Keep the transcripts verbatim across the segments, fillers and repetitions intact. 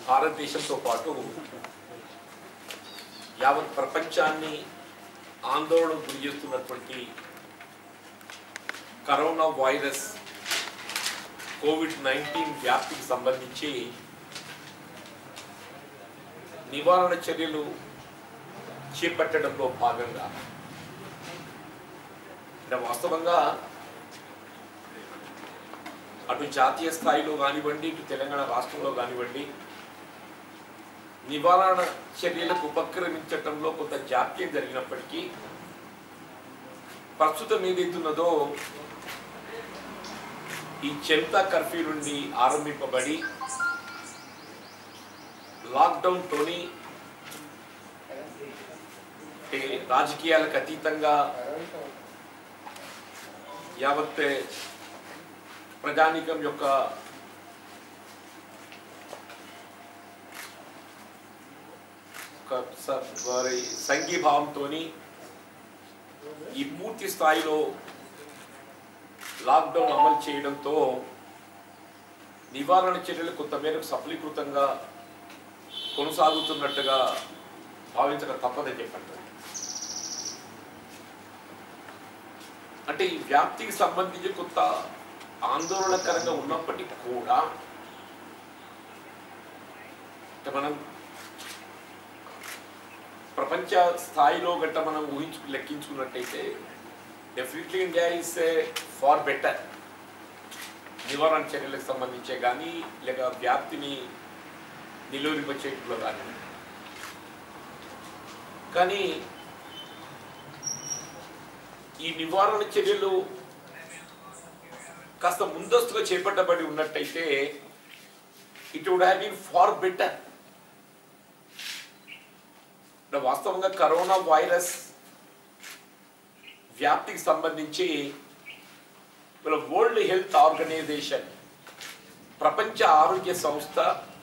భారతదేశంతో పాటు యావత్ ప్రపంచాన్ని ఆందోళన గురి చేస్తున్నటువంటి కరోనా వైరస్ కోవిడ్ నైన్టీన్ వ్యాప్తికి సంబంధించి నివారణ చర్యలు చేపట్టడంలో భాగంగా వాస్తవంగా అటు జాతీయ స్థాయిలో కానివ్వండి ఇటు తెలంగాణ రాష్ట్రంలో కానివ్వండి నివారణ చర్యలకు ఉపక్రమించడంలో కొంత జాప్యం జరిగినప్పటికీ ప్రస్తుతం ఏదైతున్నదో ఈ జనతా కర్ఫ్యూ నుండి ఆరంభింపబడి లాక్డౌన్తోని రాజకీయాలకు అతీతంగా యావత్ ప్రజానీకం యొక్క సంఘీభావంతో ఈ పూర్తి స్థాయిలో లాక్డౌన్ అమలు చేయడంతో నివారణ చర్యలు కొంతమేరకు సఫలీకృతంగా కొనసాగుతున్నట్టుగా భావించక తప్పదని చెప్పండి. అంటే ఈ వ్యాప్తికి సంబంధించి కొంత ఆందోళనకరంగా ఉన్నప్పటికీ కూడా మనం ప్రపంచ స్థాయిలో గట్ట మనం ఊహించు లెక్కించుకున్నట్టయితే definitely India is far better నివారణ చర్యలకు సంబంధించే కానీ లేక వ్యాప్తిని నిలువరింపచేయడంలో కానీ. కానీ ఈ నివారణ చర్యలు కాస్త ముందస్తుగా చేపట్టబడి ఉన్నట్టయితే it would have been far better. వాస్తవంగా కరోనా వైరస్ వ్యాప్తికి సంబంధించి వరల్డ్ హెల్త్ ఆర్గనైజేషన్ ప్రపంచ ఆరోగ్య సంస్థ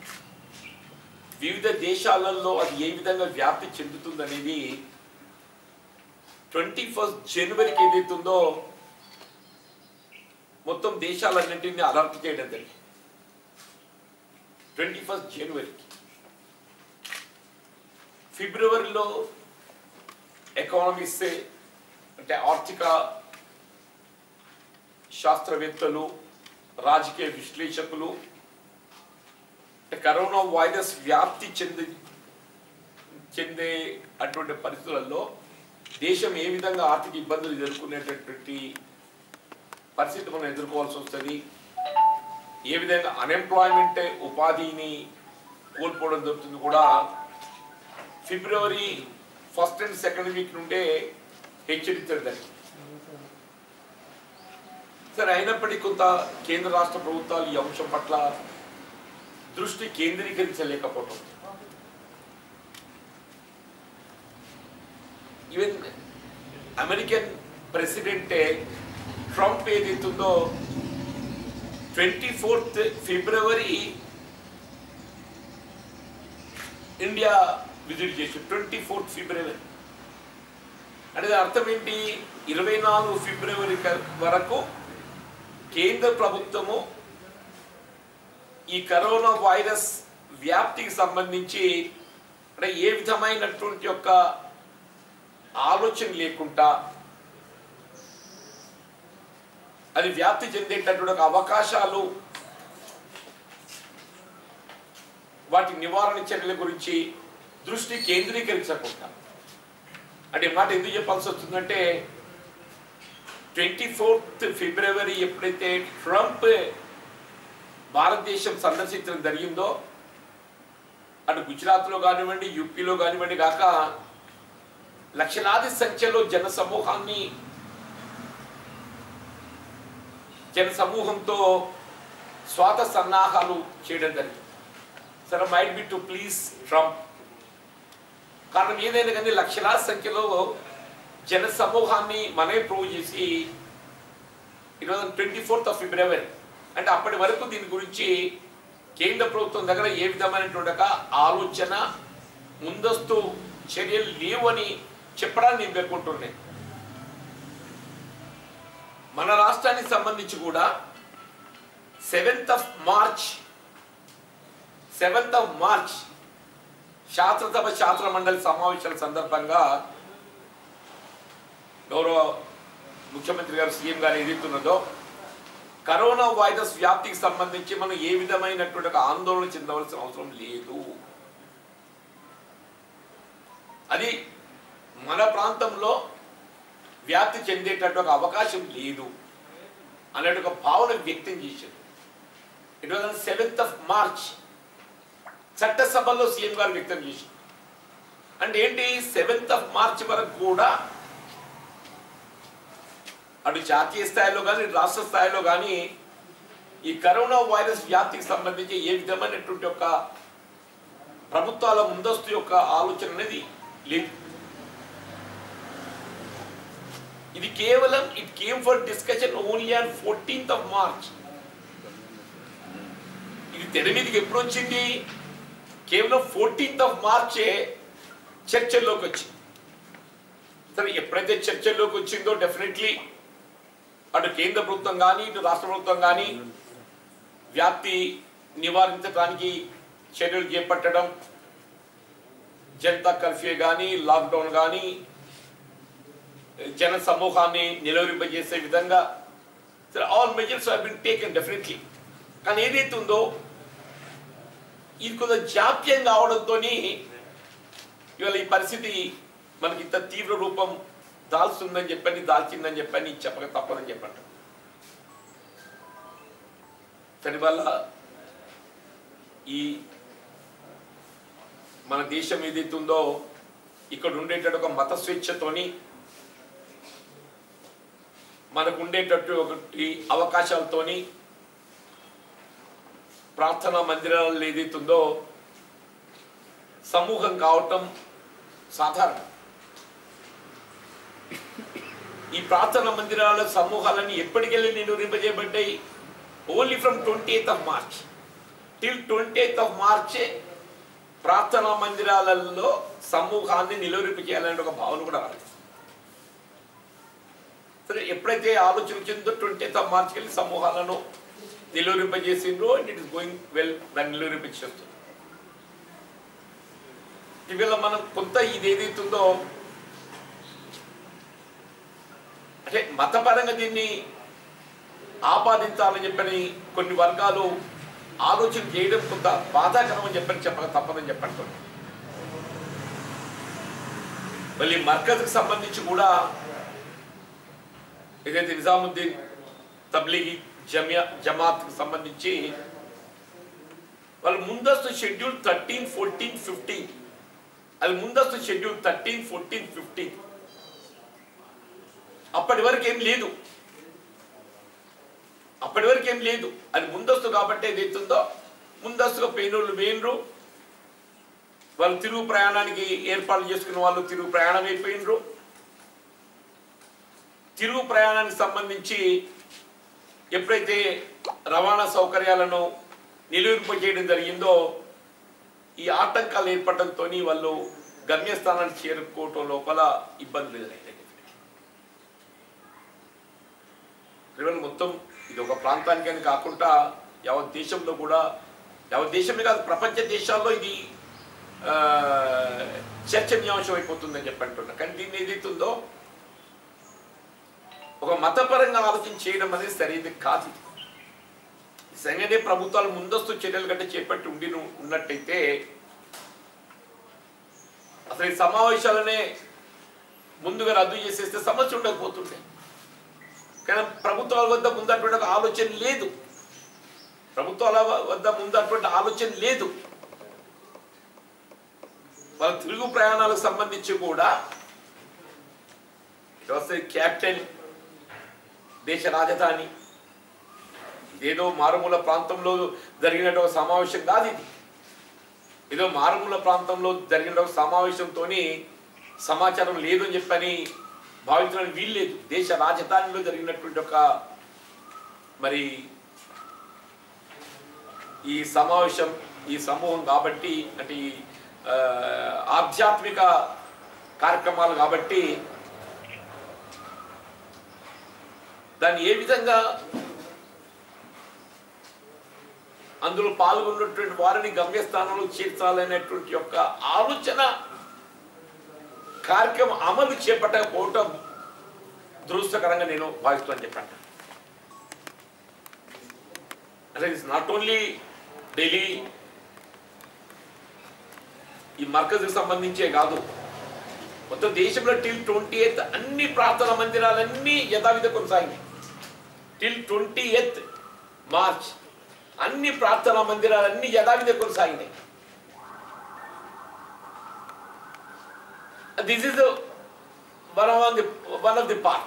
వివిధ దేశాలలో అది ఏ విధంగా వ్యాప్తి చెందుతుందనేది ట్వంటీ ఫస్ట్ జనవరికి ఏదైతుందో మొత్తం దేశాలన్నింటినీ అలర్ట్ చేయడం జరిగింది. ట్వంటీ ఫస్ట్ జనవరికి ఫిబ్రవరిలో ఎకానమిస్ట్ అంటే ఆర్థిక శాస్త్రవేత్తలు రాజకీయ విశ్లేషకులు కరోనా వైరస్ వ్యాప్తి చెంది చెందే అటువంటి పరిస్థితులలో దేశం ఏ విధంగా ఆర్థిక ఇబ్బందులు ఎదుర్కొనేటటువంటి పరిస్థితి మనం ఎదుర్కోవాల్సి వస్తుంది, ఏ విధంగా అన్ఎంప్లాయ్మెంట్ ఉపాధిని కోల్పోవడం జరుగుతుంది కూడా February first and second week నుండే హెచ్చరించడం జరిగింది. సరే, అయినప్పటికీ కొంత కేంద్ర రాష్ట్ర ప్రభుత్వాలు ఈ అంశం పట్ల దృష్టి కేంద్రీకరించలేకపోవడం. ఈవెన్ అమెరికన్ ప్రెసిడెంట్ ట్రంప్ ఏదైతుందో twenty fourth February India visit చేసి ట్వంటీ ఫోర్త్ ఫిబ్రవరి అంటే అర్థం ఏంటి, ఇరవై నాలుగు ఫిబ్రవరి వరకు కేంద్ర ప్రభుత్వము ఈ కరోనా వైరస్ వ్యాప్తికి సంబంధించి అంటే ఏ విధమైనటువంటి యొక్క ఆలోచన లేకుండా అది వ్యాప్తి చెందేటటువంటి అవకాశాలు వాటి నివారణ చర్యల గురించి దృష్టి కేంద్రీకరించకుండా అంటే మాట ఎందుకు చెప్పాల్సి వస్తుందంటే ట్వంటీ ఫోర్త్ ఫిబ్రవరి ఎప్పుడైతే ట్రంప్ భారతదేశం సందర్శించడం జరిగిందో అటు గుజరాత్లో కానివ్వండి యూపీలో కానివ్వండి కాక లక్షలాది సంఖ్యలో జన సమూహాన్ని జన సమూహంతో స్వాత సన్నాహాలు చేయడం జరిగింది. సరే, might be to please Trump. కారణం ఏదైనా కానీ లక్షలాది సంఖ్యలో జన సమూహాన్ని మనమే ప్రూవ్ చేసి ఈరోజు ట్వంటీ ఫోర్త్ ఆఫ్ ఫిబ్రవరి అంటే అప్పటి వరకు దీని గురించి కేంద్ర ప్రభుత్వం దగ్గర ఏ విధమైనటువంటి ఆలోచన ముందస్తు చర్యలు లేవని చెప్పడాన్ని నేను పేర్కొంటున్నాను. మన రాష్ట్రానికి సంబంధించి కూడా seventh of March seventh of March శాస్త్రసభ శాస్త్ర మండలి సమావేశాల సందర్భంగా గౌరవ ముఖ్యమంత్రి గారు సీఎం గారు ఏదైతున్నదో కరోనా వైరస్ వ్యాప్తికి సంబంధించి మనం ఏ విధమైనటువంటి ఒక ఆందోళన చెందవలసిన అవసరం లేదు. అది మన ప్రాంతంలో వ్యాప్తి చెందేటట్టు ఒక అవకాశం లేదు అనేటు ఒక భావన వ్యక్తం చేశారు. It was on seventh of March చట్టసభలో సీఎం గారు వ్యక్తం చేశారు. అంటే ఏంటి, సెవెంత్ ఆఫ్ మార్చ్ వరకు కూడా అటు జాతీయ స్థాయిలో కానీ రాష్ట్ర స్థాయిలో కానీ ఈ కరోనా వైరస్ వ్యాప్తికి సంబంధించి ఏ విధమైనటువంటి ఒక ప్రభుత్వాల ముందస్తు యొక్క ఆలోచన అనేది లేదు. ఇది కేవలం it came for discussion only on fourteenth of March. ఇది తెర మీదకి ఎప్పుడు వచ్చింది, కేవలం ఫోర్టీన్త్ ఆఫ్ మార్చే చర్చల్లోకి వచ్చింది. సరే, ఎప్పుడైతే చర్చల్లోకి వచ్చిందో డెఫినెట్లీ అటు కేంద్ర ప్రభుత్వం కానీ ఇటు రాష్ట్ర ప్రభుత్వం కానీ వ్యాప్తి నివారించడానికి చర్యలు చేపట్టడం, జనతా కర్ఫ్యూ కానీ లాక్డౌన్ కానీ జన సమూహాన్ని నిలవరింపజేసే విధంగా all measures have been taken definitely. కానీ ఏదైతే ఉందో ఇది కొంత జాప్యం కావడంతో ఇవాళ ఈ పరిస్థితి మనకి ఇంత తీవ్ర రూపం దాల్స్తుందని చెప్పని దాల్చిందని చెప్పని చెప్పక తప్పదని చెప్పండి. దాని వల్ల ఈ మన దేశం ఏదైతే ఉందో ఇక్కడ ఉండేటట్టు ఒక మత స్వేచ్ఛతోని మనకు ఉండేటట్టు ఒకటి అవకాశాలతోని ప్రార్థనా మందిరాలు ఏదైతుందో సమూహం కావటం సాధారణం. ఈ ప్రార్థనా మందిరాల సమూహాలన్నీ ఎప్పటికెళ్ళి నిలువరింపజేయబడ్డాయి, only from twenty eighth of March till twenty eighth of మార్చే ప్రార్థనా మందిరాలలో సమూహాన్ని నిలువరింప చేయాలనే ఒక భావన కూడా రాలేదు. సరే, ఎప్పుడైతే ఆలోచన వచ్చిందో ట్వంటీ ఎయిత్ ఆఫ్ మార్చ్కి వెళ్ళి సమూహాలను నిలువరింపజేసిండ్రో and it is going well, దాన్ని నిలువరింపజేస్తుంది. ఇవాళ మనం కొంత ఇది ఏదైతుందో అంటే మతపరంగా దీన్ని ఆపాదించాలని చెప్పని కొన్ని వర్గాలు ఆలోచన చేయడం కొంత బాధాకరం అని చెప్పని చెప్పక తప్పదని చెప్పండి. మళ్ళీ మర్కజ్కి సంబంధించి కూడా ఏదైతే నిజాముద్దీన్ తబ్లీగీ జమియా జమాత్కి సంబంధించి వాళ్ళు ముందస్తు షెడ్యూల్ థర్టీన్ ఫోర్టీన్ ఫిఫ్టీన్ అది ముందస్తు షెడ్యూల్ థర్టీన్ ఫోర్టీన్ ఫిఫ్టీన్ అప్పటి వరకు ఏం లేదు అప్పటి వరకు ఏం లేదు అది ముందస్తు కాబట్టి ఏదైతుందో ముందస్తుగా పోయినోళ్ళు వేయినరు, వాళ్ళు తిరుగు ప్రయాణానికి ఏర్పాట్లు చేసుకున్న వాళ్ళు తిరుగు ప్రయాణం అయిపోయినరు. తిరుగు ప్రయాణానికి సంబంధించి ఎప్పుడైతే రవాణా సౌకర్యాలను నిలువరింప చేయడం జరిగిందో ఈ ఆటంకాలు ఏర్పడడంతో వాళ్ళు గమ్యస్థానాన్ని చేరుకోవటం లోపల ఇబ్బందులు ఎదురైనాయి. మొత్తం ఇది ఒక ప్రాంతానికని కాకుండా యావత్ దేశంలో కూడా, యావత్ దేశమే కాదు ప్రపంచ దేశాల్లో ఇది చర్చనీయాంశం అయిపోతుందని చెప్పి అంటున్నా. కానీ దీన్ని ఏదైతుందో ఒక మతపరంగా ఆలోచన చేయడం అనేది సరైనది కాదు. సంగనే ప్రభుత్వాలు ముందస్తు చర్యలు కంటే చేపట్టి ఉండి ఉన్నట్టయితే అసలు ఈ సమావేశాలనే ముందుగా రద్దు చేసేస్తే సమస్య ఉండకపోతుండే. కానీ ప్రభుత్వాల వద్ద ముందు అటువంటి ఒక ఆలోచన లేదు, ప్రభుత్వాల వద్ద ముందు అటువంటి ఆలోచన లేదు. వాళ్ళ తిరుగు ప్రయాణాలకు సంబంధించి కూడా క్యాపిటల్ దేశ రాజధాని ఇదేదో మారుమూల ప్రాంతంలో జరిగిన ఒక సమావేశం కాదు. ఇది ఏదో మారుమూల ప్రాంతంలో జరిగిన ఒక సమావేశంతో సమాచారం లేదు అని చెప్పని భావించడానికి వీల్లేదు. దేశ రాజధానిలో జరిగినటువంటి ఒక మరి ఈ సమావేశం ఈ సమూహం కాబట్టి అంటే ఈ ఆధ్యాత్మిక కార్యక్రమాలు కాబట్టి దాన్ని ఏ విధంగా అందులో పాల్గొన్నటువంటి వారిని గమ్యస్థానంలో చేర్చాలనేటువంటి యొక్క ఆలోచన కార్యక్రమం అమలు చేపట్టకపోవటం దురదృష్టకరంగా నేను భావిస్తాను చెప్పండి. అంటే ఇట్స్ నాట్ ఓన్లీ ఢిల్లీ ఈ మర్కజ్కి సంబంధించే కాదు, మొత్తం దేశంలో టిల్ ట్వంటీ ఎయిత్ అన్ని ప్రార్థనా మందిరాలన్నీ యథావిధ కొనసాగినాయి. టిల్ ట్వంటీ ఎయిత్ మార్చ్ అన్ని ప్రార్థనా మందిరాలన్నీ యథావిధ కొనసాగినాయి. This is one of the one of the part.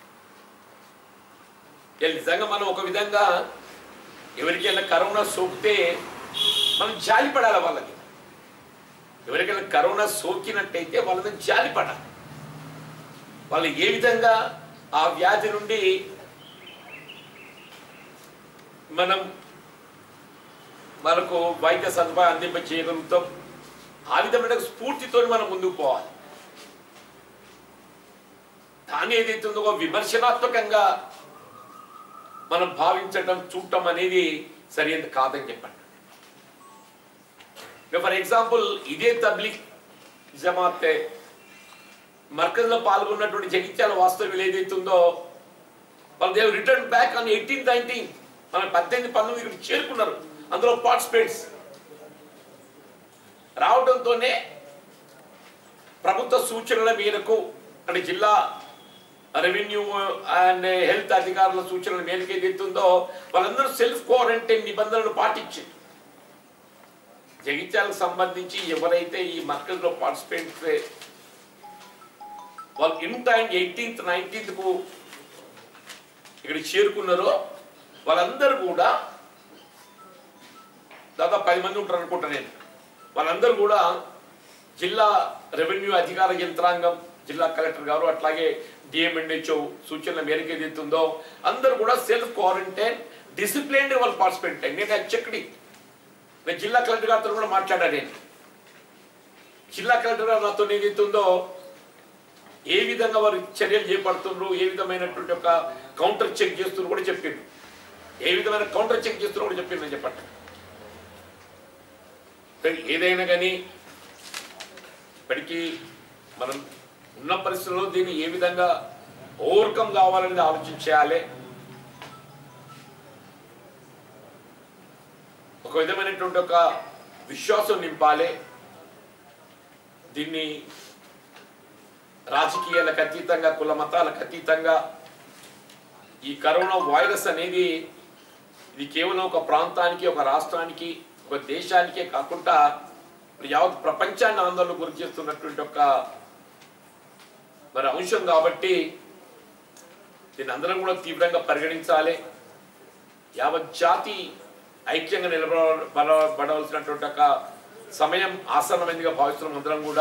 నిజంగా మనం ఒక విధంగా ఎవరికైనా కరోనా సోకితే మనం జాలి పడాలి. వాళ్ళకి ఎవరికైనా కరోనా సోకినట్టయితే వాళ్ళని జాలి పడాలి. వాళ్ళు ఏ విధంగా ఆ వ్యాధి నుండి మనం మనకు వైద్య సదుపాయం అందింప చేయగలుగుతాం. ఆ విధమైన స్ఫూర్తితో మనం ముందుకు పోవాలి. దాని ఏదైతుందో విమర్శనాత్మకంగా మనం భావించటం చూడటం అనేది సరైనది కాదని చెప్పండి. ఫర్ ఎగ్జాంపుల్ ఇదే తబ్లిక్ జమాత్ మర్కజ్లో పాల్గొన్నటువంటి జగిత్యాల వాస్తవ్యులు ఏదైతుందో వాళ్ళు they've return back on eighteen nineteen మన పద్దెనిమిది పంతొమ్మిది ఇక్కడ చేరుకున్నారు. అందులో పార్టిసిపేట్స్ రావడంతోనే ప్రభుత్వ సూచనల మేరకు అంటే జిల్లా రెవెన్యూ అండ్ హెల్త్ అధికారుల సూచనల మేరకు ఏదైతుందో వాళ్ళందరూ సెల్ఫ్ క్వారంటైన్ నిబంధనలు పాటించారు. జగిత్యాలకు సంబంధించి ఎవరైతే ఈ మర్కజ్లో పార్టిసిపేట్ వాళ్ళు ఇన్ టైం ఎయిటీన్త్ నైన్టీన్త్ కు ఇక్కడ చేరుకున్నారో వాళ్ళందరూ కూడా దాదాపు పది మంది ఉంటారు అనుకుంటా నేను. వాళ్ళందరూ కూడా జిల్లా రెవెన్యూ అధికార యంత్రాంగం, జిల్లా కలెక్టర్ గారు, అట్లాగే డిఎంఎన్హెచ్ఓ సూచనల మేరకు ఏదైతుందో అందరూ కూడా సెల్ఫ్ క్వారంటైన్ డిసిప్లిన్ వాళ్ళు పార్టిసిపేట్ అయ్యి నేను చెక్కడి నేను జిల్లా కలెక్టర్ గారితో కూడా మాట్లాడా. నేను జిల్లా కలెక్టర్ గారు నాతో ఏదైతుందో ఏ విధంగా వారు చర్యలు చేపడుతున్నారు, ఏ విధమైనటువంటి ఒక కౌంటర్ చెక్ చేస్తున్నారు కూడా చెప్పిండు. ఏ విధమైన కౌంటర్ చెక్ చేస్తున్నారు కూడా చెప్పిండు నేను చెప్పండి. ఏదైనా కానీ ఇప్పటికీ మనం ఉన్న పరిస్థితుల్లో దీన్ని ఏ విధంగా ఓవర్కమ్ కావాలనేది ఆలోచించాలి. ఒక విధమైనటువంటి ఒక విశ్వాసం నింపాలి. దీన్ని రాజకీయాలకు అతీతంగా, కుల మతాలకు అతీతంగా ఈ కరోనా వైరస్ అనేది ఇది కేవలం ఒక ప్రాంతానికి, ఒక రాష్ట్రానికి, ఒక దేశానికే కాకుండా యావత్ ప్రపంచాన్ని ఆందోళన గురి చేస్తున్నటువంటి ఒక మరి అంశం కాబట్టి దీన్ని అందరం కూడా తీవ్రంగా పరిగణించాలి. యావత్ జాతి ఐక్యంగా నిలబడవలసినటువంటి ఒక సమయం ఆసన్నమైందిగా భావిస్తున్నాం. అందరం కూడా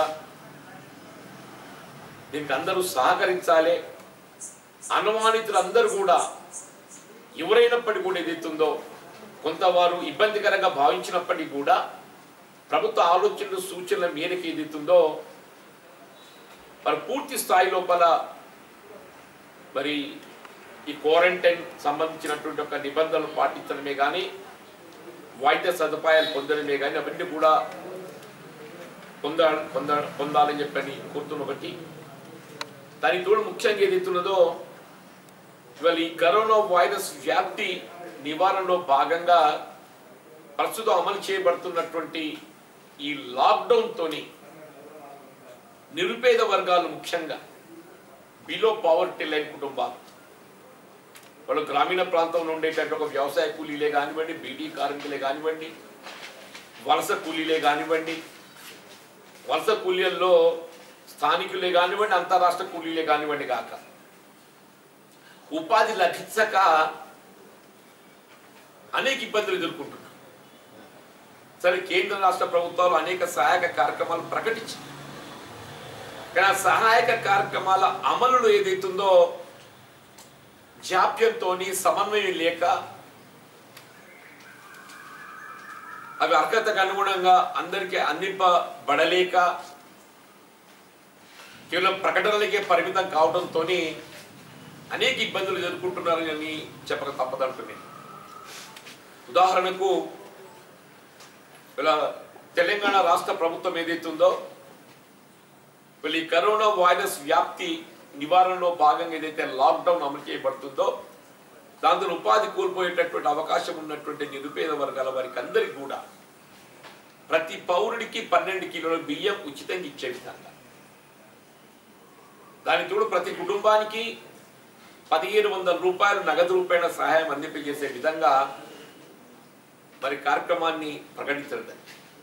దీనికి అందరూ సహకరించాలి. అనుమానితులు అందరూ కూడా ఎవరైనప్పటికీ కూడా ఏదైతుందో కొంత వారు ఇబ్బందికరంగా భావించినప్పటికీ కూడా ప్రభుత్వ ఆలోచనలు సూచనల మేరకు ఏదైతుందో మరి పూర్తి స్థాయి లోపల మరి ఈ క్వారంటైన్ సంబంధించినటువంటి ఒక నిబంధనలు పాటించడమే కానీ వైద్య సదుపాయాలు పొందడమే కానీ అవన్నీ కూడా పొంద పొంద పొందాలని చెప్పని కోరుతున్న ఒకటి. దానికి తోడు ముఖ్యంగా ఏదైతున్నదో ఇవాళ ఈ కరోనా వైరస్ వ్యాప్తి నివారణలో భాగంగా ప్రస్తుతం అమలు చేయబడుతున్నటువంటి ఈ లాక్డౌన్తోని నిరుపేద వర్గాలు, ముఖ్యంగా బిలో పావర్టీ లైన్ కుటుంబాలు, వాళ్ళు గ్రామీణ ప్రాంతంలో ఉండేటట్టు ఒక వ్యవసాయ కూలీలే కానివ్వండి, బీడీ కార్మికులే కానివ్వండి, వలస కూలీలే కానివ్వండి, వలస కూలీల్లో స్థానికులే కానివ్వండి, అంతరాష్ట్ర కూలీలే కానివ్వండి కాక ఉపాధి లభించక అనేక ఇబ్బందులు ఎదుర్కొంటున్నారు. సరే, కేంద్ర రాష్ట్ర ప్రభుత్వాలు అనేక సహాయక కార్యక్రమాలు ప్రకటించాయి. కానీ ఆ సహాయక కార్యక్రమాల అమలులో ఏదైతుందో జాప్యంతో, సమన్వయం లేక, అవి అర్హతకు అనుగుణంగా అందరికీ అందింపబడలేక కేవలం ప్రకటనలకే పరిమితం కావడంతో అనేక ఇబ్బందులు ఎదుర్కొంటున్నారని చెప్పక తప్పదంటున్నాను. ఉదాహరణకు ఇలా తెలంగాణ రాష్ట్ర ప్రభుత్వం ఏదైతుందో వీళ్ళు ఈ కరోనా వైరస్ వ్యాప్తి నివారణలో భాగంగా ఏదైతే లాక్డౌన్ అమలు చేయబడుతుందో దాంతో ఉపాధి కోల్పోయేటటువంటి అవకాశం ఉన్నటువంటి నిరుపేద వర్గాల వారికి అందరికీ కూడా ప్రతి పౌరుడికి పన్నెండు కిలోల బియ్యం ఉచితంగా ఇచ్చే విధంగా దాని తోడు ప్రతి కుటుంబానికి పదిహేను వందల రూపాయలు నగదు రూపాయల సహాయం అందింపజేసే విధంగా మరి కార్యక్రమాన్ని ప్రకటించడం.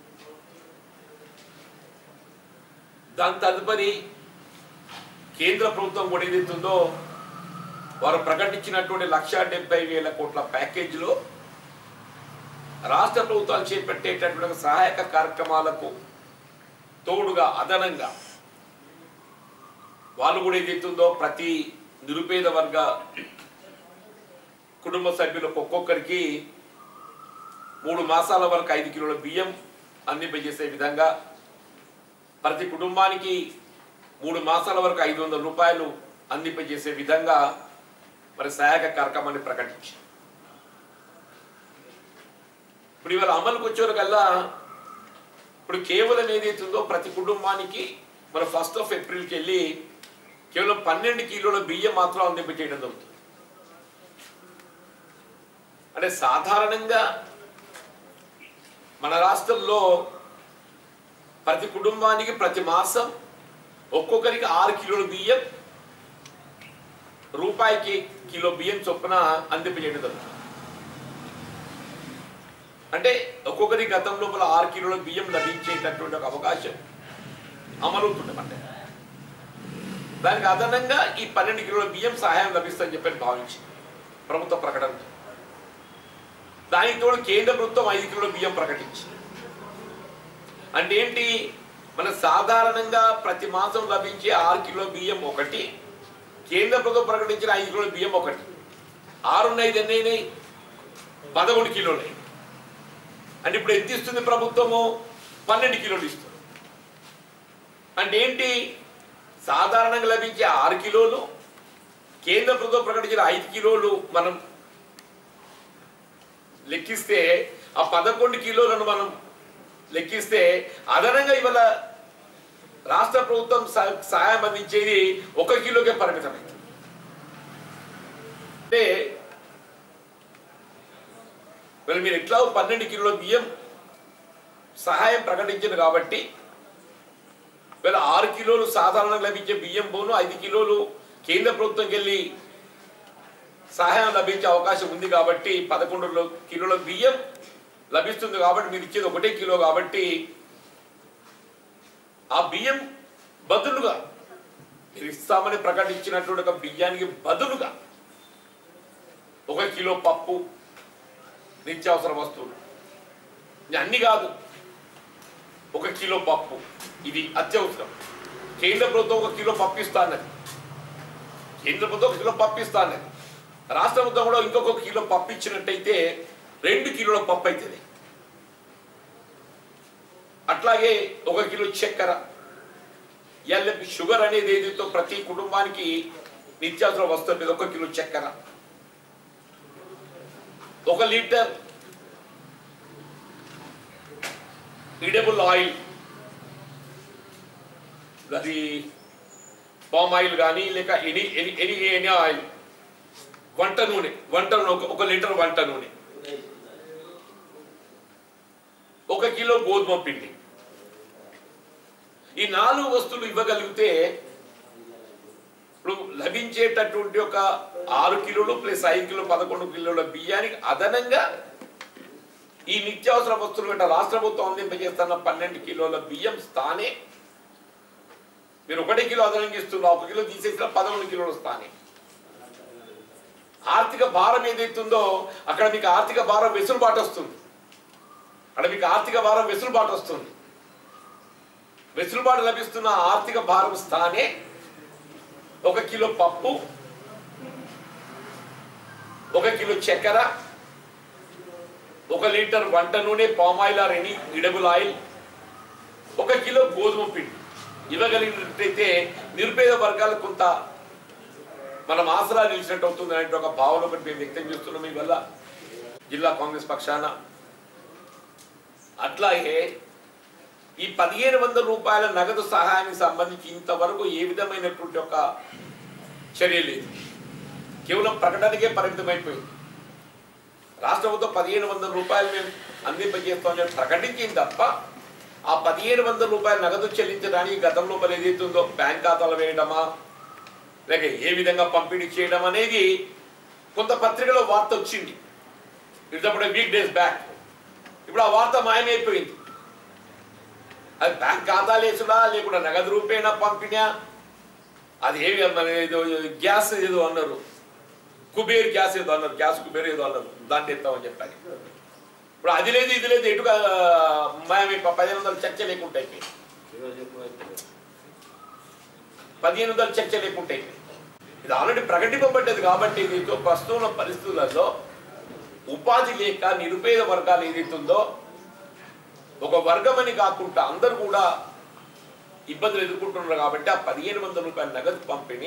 దాని తదుపరి కేంద్ర ప్రభుత్వం కూడా ఏదైతుందో వారు ప్రకటించినటువంటి లక్ష డెబ్బై వేల కోట్ల ప్యాకేజీలో రాష్ట్ర ప్రభుత్వాలు చేపట్టేటటువంటి సహాయక కార్యక్రమాలకు తోడుగా అదనంగా వాళ్ళు కూడా ఏదైతుందో ప్రతి నిరుపేద వర్గ కుటుంబ సభ్యులకు ఒక్కొక్కరికి మూడు మాసాల వరకు ఐదు కిలోల బియ్యం అందింపజేసే విధంగా ప్రతి కుటుంబానికి మూడు మాసాల వరకు ఐదు వందల రూపాయలు అందింపజేసే విధంగా మరి సహాయక కార్యక్రమాన్ని ప్రకటించారు. ఇప్పుడు ఇవాళ అమలుకు వచ్చేవరకల్లా ఇప్పుడు కేవలం ఏదైతుందో ప్రతి కుటుంబానికి మన ఫస్ట్ ఆఫ్ ఏప్రిల్కి వెళ్ళి కేవలం పన్నెండు కిలోల బియ్యం మాత్రం అందింపజేయడం జరుగుతుంది. అంటే సాధారణంగా మన రాష్ట్రంలో ప్రతి కుటుంబానికి ప్రతి మాసం ఒక్కొక్కరికి ఆరు కిలోల బియ్యం రూపాయికి కిలో బియ్యం చొప్పున అందింపజేయడం జరుగుతుంది. అంటే ఒక్కొక్కరి గతం లోపల ఆరు కిలోల బియ్యం లభించేటటువంటి ఒక అవకాశం అమలవుతుండమంటే దానికి అదనంగా ఈ పన్నెండు కిలోల బియ్యం సహాయం లభిస్తుందని చెప్పని భావించి ప్రభుత్వ ప్రకటన. దానికి తోడు కేంద్ర ప్రభుత్వం ఐదు కిలోల బియ్యం ప్రకటించింది. అంటే ఏంటి, మన సాధారణంగా ప్రతి మాసం లభించే ఆరు కిలో బియ్యం ఒకటి, కేంద్ర ప్రభుత్వం ప్రకటించిన ఐదు కిలోల బియ్యం ఒకటి, ఆరున్న ఐదు ఎన్నైనాయి పదకొండు కిలోలు. అంటే ఇప్పుడు ఎంత ఇస్తుంది ప్రభుత్వము? పన్నెండు కిలోలు ఇస్తుంది. అంటే ఏంటి, సాధారణంగా లభించే ఆరు కిలోలు కేంద్ర ప్రభుత్వం ప్రకటించిన ఐదు కిలోలు మనం లెక్కిస్తే ఆ పదకొండు కిలోలను మనం లెక్కిస్తే అదనంగా ఇవాళ రాష్ట్ర ప్రభుత్వం సహాయం అందించేది ఒక కిలోకే పరిమితమైంది. అంటే వీళ్ళు మీరు ఎట్లా పన్నెండు కిలోల బియ్యం సహాయం ప్రకటించింది కాబట్టి వీళ్ళ ఆరు కిలోలు సాధారణంగా లభించే బియ్యం పోను ఐదు కిలోలు కేంద్ర ప్రభుత్వంకి వెళ్ళి సహాయం లభించే అవకాశం ఉంది కాబట్టి పదకొండు కిలోల బియ్యం లభిస్తుంది. కాబట్టి మీరు ఇచ్చేది ఒకటే కిలో కాబట్టి ఆ బియ్యం బదులుగా మీరు ఇస్తామని ప్రకటించినటువంటి ఒక బియ్యానికి బదులుగా ఒక కిలో పప్పు, నిత్యావసర వస్తువులు, అన్ని కాదు ఒక కిలో పప్పు, ఇది అత్యవసరం. కేంద్ర ప్రభుత్వం ఒక కిలో పప్పు ఇస్తానది, కేంద్ర ప్రభుత్వం ఒక కిలో పప్పు ఇస్తానది, రాష్ట్ర ప్రభుత్వం కూడా ఇంకొక కిలో పప్పు ఇచ్చినట్టయితే రెండు కిలోల పప్పు అవుతుంది. అట్లాగే ఒక కిలో చక్కెర, ఎల్ఎపి షుగర్ అనేది ఏదైతే ప్రతి కుటుంబానికి నిత్యావసర వస్తువు మీద ఒక కిలో చక్కెర, ఒక లీటర్ ఈడబుల్ ఆయిల్, అది పామ్ ఆయిల్ కానీ లేక any any any any oil, వంట నూనె వంట నూనె ఒక లీటర్ వంట నూనె, ఒక కిలో గోధుమ పిండి. ఈ నాలుగు వస్తువులు ఇవ్వగలిగితే ఇప్పుడు లభించేటటువంటి ఒక ఆరు కిలోలు ప్లస్ ఐదు కిలో పదకొండు కిలోల బియ్యానికి అదనంగా ఈ నిత్యావసర వస్తువులు గట్రా రాష్ట్ర ప్రభుత్వం అందింపజేస్తున్న పన్నెండు కిలోల బియ్యం స్థానే మీరు ఒకటే కిలో అదనంగా ఇస్తున్నారు, ఒక కిలో తీసేసిన పదకొండు కిలోల స్థానే ఆర్థిక భారం ఏదైతుందో అక్కడ మీకు ఆర్థిక భారం వెసులుబాటు వస్తుంది. అక్కడ మీకు ఆర్థిక భారం వెసులుబాటు వస్తుంది. వెసులుబాటు లభిస్తున్న ఆర్థిక భారం స్థానే ఒక కిలో పప్పు, ఒక కిలో చక్కెర, ఒక లీటర్ వంట నూనె palm oil or any edible oil, ఒక కిలో గోధుమ పిండి ఇవ్వగలిగినట్టయితే నిరుపేద వర్గాలకు కొంత మనం ఆసరా నిలిచినట్టు అవుతుంది అనే ఒక భావన ఒకటి మేము వ్యక్తం చేస్తున్నాం. ఈ వల్ల జిల్లా కాంగ్రెస్ పక్షాన అట్లాగే ఈ పదిహేను వందల రూపాయల నగదు సహాయానికి సంబంధించి ఇంతవరకు ఏ విధమైనటువంటి ఒక చర్య లేదు, కేవలం ప్రకటనకే పరిమితమైపోయింది. రాష్ట్ర ప్రభుత్వం పదిహేను వందల రూపాయలు మేము అందింపజేస్తామని ప్రకటించింది తప్ప ఆ పదిహేను వందల రూపాయల నగదు చెల్లించడానికి గతంలో మరి ఏదైతుందో బ్యాంక్ ఖాతాలు వేయడమా లేక ఏ విధంగా పంపిణీ చేయడం అనేది కొంత పత్రికలో వార్త వచ్చింది, ఇట్స్ అప్పుడు వీక్ డేస్ బ్యాక్. ఇప్పుడు ఆ వార్త మాయమైపోయింది. అది బ్యాంక్ ఖాతాలు వేసుడా లేకుండా నగదు రూపేణా పంపిణా, అది ఏమి ఏదో గ్యాస్ ఏదో అన్నారు, కుబేర్ గ్యాస్ ఏదో అన్నారు, గ్యాస్ కుబేర్ ఏదో అన్నారు, దాన్ని ఎత్తామని చెప్పాలి. ఇప్పుడు అది లేదు ఇది లేదు ఎటుగా మేము పదిహేను వందల చర్చ లేకుండా అయిపోయింది, పదిహేను వందల చర్చ లేకుండా అయిపోయింది. ఇది ఆల్రెడీ ప్రకటింపబడ్డది కాబట్టి దీంతో ప్రస్తుత పరిస్థితులలో ఉపాధి లేక నిరుపేద వర్గాలు ఏదైతుందో ఒక వర్గం అని కాకుండా అందరూ కూడా ఇబ్బందులు ఎదుర్కొంటున్నారు. కాబట్టి ఆ పదిహేను వందల రూపాయల నగదు పంపిణీ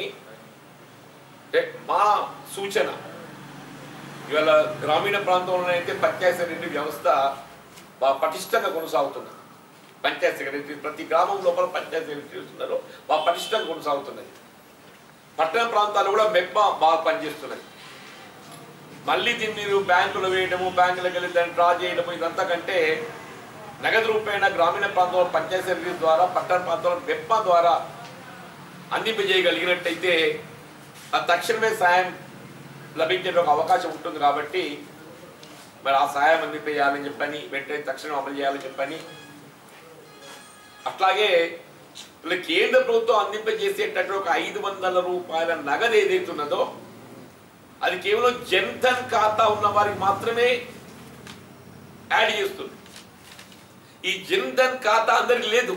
మా సూచన. ఇవాళ గ్రామీణ ప్రాంతంలో అయితే పంచాయతీ సెక్రటరీ వ్యవస్థ బాగా పటిష్టంగా కొనసాగుతుంది. పంచాయతీ సెక్రటరీ ప్రతి గ్రామం లోపల పంచాయతీ సెక్రటరీస్ ఉన్నారు, బాగా పటిష్టంగా కొనసాగుతున్నాయి. పట్టణ ప్రాంతాలు కూడా మెప్ప బాగా పనిచేస్తున్నాయి. మళ్ళీ దీన్ని బ్యాంకులో వేయడము, బ్యాంకులకు వెళ్ళి దాన్ని డ్రా చేయడము, ఇదంతా కంటే నగదు రూపేణ గ్రామీణ ప్రాంతంలో పంచాయతీ సెక్రటరీ ద్వారా పట్టణ ప్రాంతంలో మెప్ప ద్వారా అందింపజేయగలిగినట్టయితే ఆ తక్షణమే సాయం లభించే ఒక అవకాశం ఉంటుంది. కాబట్టి మరి ఆ సాయం అందింపజేయాలని చెప్పని వెంటనే తక్షణం అమలు చేయాలని చెప్పని, అట్లాగే కేంద్ర ప్రభుత్వం అందింపజేసేటట్టు ఒక ఐదు వందల రూపాయల నగదు ఏదైతున్నదో అది కేవలం జన్ధన్ ఖాతా ఉన్న వారికి మాత్రమే యాడ్ చేస్తుంది. ఈ జన్ధన్ ఖాతా అందరికి లేదు,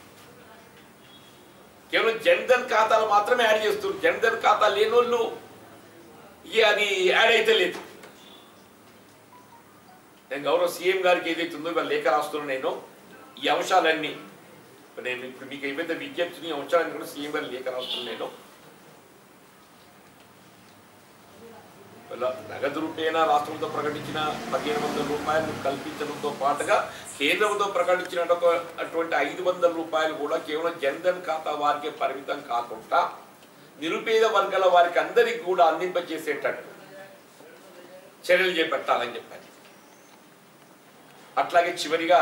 కేవలం జన్ధన్ ఖాతాలు మాత్రమే యాడ్ చేస్తుంది. జన్ధన్ ఖాతా లేని వాళ్ళు అది యాడ్ అయితే లేదు. నేను గౌరవ సీఎం గారికి ఏదైతుందో ఇవాళ లేఖ రాస్తున్నాను. నేను ఈ అంశాలన్నీ నేను ఇప్పుడు మీకు ఏవైతే విజ్ఞప్తిని ఈ అంశాలన్నీ కూడా సీఎం గారికి లేఖ రాస్తున్నాను. నేను నగదు రూపేణ రాష్ట్రంతో ప్రకటించిన పదిహేను వందల రూపాయలు కల్పించడంతో పాటుగా కేంద్రంతో ప్రకటించిన అటువంటి ఐదు వందల రూపాయలు కూడా కేవలం జన్ధన్ ఖాతా వారికే పరిమితం కాకుండా నిరుపేద వర్గాల వారికి అందరికి కూడా అందింపజేసేటట్టు చర్యలు చేపట్టాలని చెప్పారు. అట్లాగే చివరిగా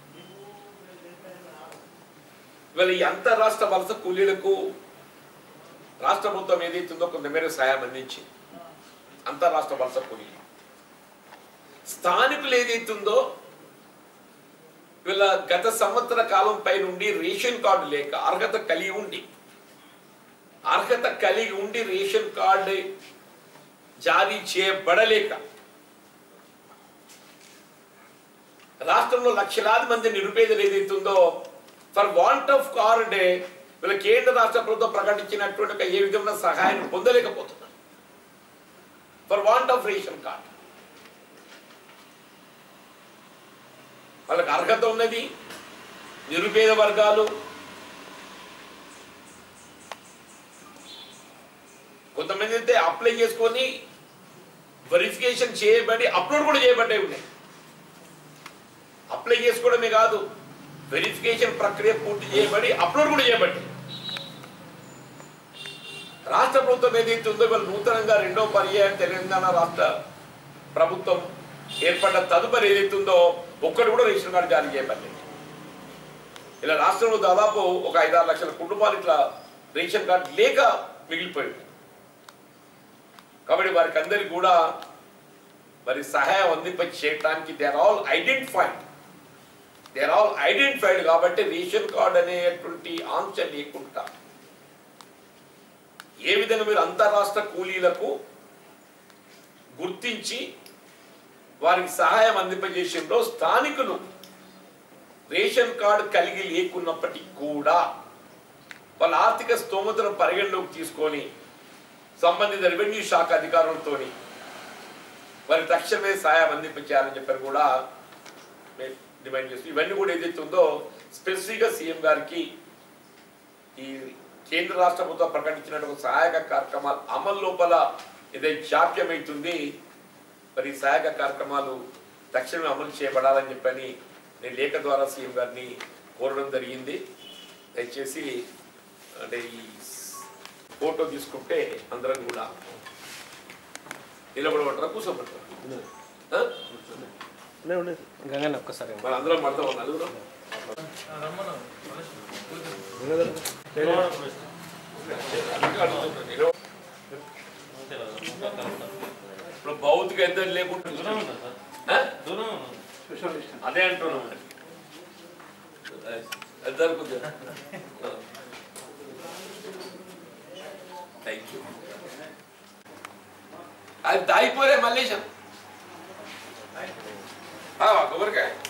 ఇవాళ ఈ అంతరాష్ట్ర వలస కూలీలకు రాష్ట్ర ప్రభుత్వం ఏదైతుందో కొంతమేర సాయం అందించింది. అంతరాష్ట్ర వలస కూలీలు స్థానికులు ఏదైతుందో వీళ్ళ గత సంవత్సర కాలం పై నుండి రేషన్ కార్డు లేక అర్హత కలిగి ఉండి అర్హత కలిగి ఉండి రేషన్ కార్డు జారీ చేయబడలేక రాష్ట్రంలో లక్షలాది మంది నిరుపేదలు ఏదైతుందో ఫర్ వాంట్ ఆఫ్ కార్డ్ వీళ్ళ కేంద్ర రాష్ట్ర ప్రభుత్వం ప్రకటించినటువంటి ఏ విధమైన సహాయం పొందలేకపోతున్నారు. For want of ration card వాళ్ళకి అర్హత ఉన్నది. నిరుపేద వర్గాలు కొంతమంది అయితే అప్లై చేసుకొని వెరిఫికేషన్ చేయబడి అప్లోడ్ కూడా చేయబడ్డాయి ఉన్నాయి. అప్లై చేసుకోవడమే కాదు, వెరిఫికేషన్ ప్రక్రియ పూర్తి చేయబడి అప్లోడ్ కూడా చేయబడ్డాయి. రాష్ట్ర ప్రభుత్వం ఏదైతే ఉందో ఇవాళ నూతనంగా రెండో పర్యాయం తెలంగాణ రాష్ట్ర ప్రభుత్వం ఏర్పడ్డ తదుపరి ఏదైతే ఉందో ఒక్కటి కూడా రేషన్ కార్డు జారీ చేయబడలేదు. ఇలా రాష్ట్రంలో దాదాపు ఒక ఐదారు లక్షల కుటుంబాలు ఇట్లా రేషన్ కార్డు లేక మిగిలిపోయింది. కాబట్టి వారికి అందరికి కూడా మరి సహాయం అందింప చేయడానికి they are all identified they are all identified కాబట్టి రేషన్ కార్డు అనేటువంటి ఆంక్ష లేకుండా ఏ విధంగా మీరు అంతరాష్ట్ర కూలీలకు గుర్తించి వారికి సహాయం అందింపజేసేలో స్థానికులు రేషన్ కార్డు కలిగి లేకున్నప్పటికీ కూడా వాళ్ళ ఆర్థిక స్తోమతను పరిగణలోకి తీసుకొని సంబంధిత రెవెన్యూ శాఖ అధికారులతో వారి తక్షణమే సహాయం అందించాలని చెప్పని కూడా డిమాండ్ చేస్తుంది. ఇవన్నీ కూడా ఏదైతే ఉందో స్పెసిఫిక్గా సీఎం గారికి ఈ కేంద్ర రాష్ట్ర ప్రభుత్వం ప్రకటించినటువంటి సహాయక కార్యక్రమాలు అమలు లోపల ఏదైతే జాప్యం అవుతుంది, మరి సహాయక కార్యక్రమాలు తక్షణమే అమలు చేయబడాలని చెప్పని నేను లేఖ ద్వారా సీఎం గారిని కోరడం జరిగింది. దయచేసి అంటే ఈ ఫోటో తీసుకుంటే అందరం కూడా నిలబడమంటారా కూర్చోబెట్టారా? ఒక్కసారి మరి అందరం పడతాం నలుగురు. ఇప్పుడు భౌతిక ఇద్దరు లేకుండా అదే అంటున్నాం మరి ఇద్దరు థ్యాంక్ యూ. అది దాయిపోలే మల్లేశం కొబ్బరికాయ